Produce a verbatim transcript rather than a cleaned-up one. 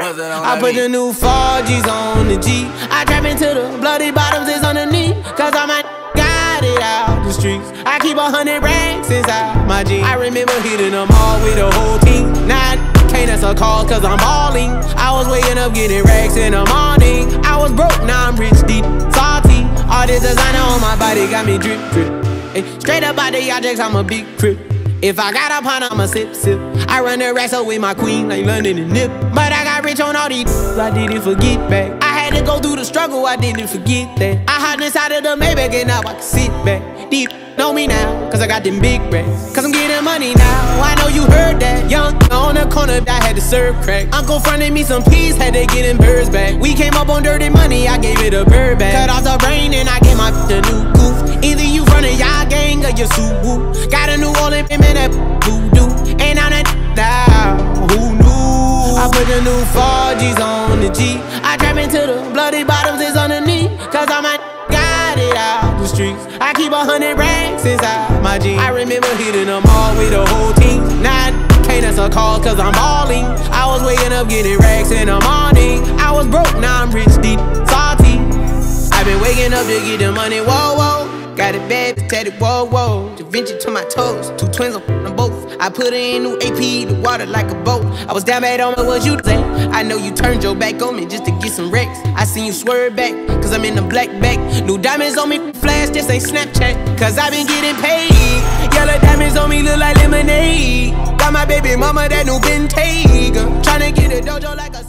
I put the new four G's on the G. I trap into the bloody bottoms is underneath. Cause all my got it out the streets. I keep a hundred racks inside my jeans. I remember hitting them all with the whole team. Now I can't answer calls cause I'm balling. I was waking up getting racks in the morning. I was broke, now I'm rich, deep, salty. All this designer on my body got me drip, drip. Hey, straight up out the objects, I'm a big crip. If I got a pound, I'ma sip, sip. I run the racks up with my queen like London and Nip. But I got rich on all these, I didn't forget back. I had to go through the struggle, I didn't forget that. I hopped inside of the Maybach and now I can sit back. Deep know me now, cause I got them big racks. Cause I'm getting money now, I know you heard that. Young on the corner, I had to serve crack. Uncle fronted me some peas, had to get them birds back. We came up on dirty money, I gave it a bird back. Cut off the brain and I gave my the new goof. Either you running y'all gang or you Suwu. Got a new Orleans man that voodoo. And I'm that now, who knew? I put the new four G's on the G. I trap into the bloody bottoms is underneath. Cause all my got it out the streets. I keep a hundred racks inside my jeans. I remember hitting them all with the whole team. Now I can't answer calls cause I'm balling. I was waking up getting racks in the morning. I was broke, now I'm rich, deep, salty. I've been waking up to get the money, whoa, whoa. Got it bad, tatted, whoa, whoa. Da Vinci to my toes, two twins on them both. I put her in new A P, the water like a boat. I was down bad on me, what you say? I know you turned your back on me just to get some wrecks. I seen you swerve back, cause I'm in the black back. New diamonds on me, flash, this ain't Snapchat. Cause I been getting paid. Yellow diamonds on me look like lemonade. Got my baby mama that new Bentayga. Tryna get a dojo like a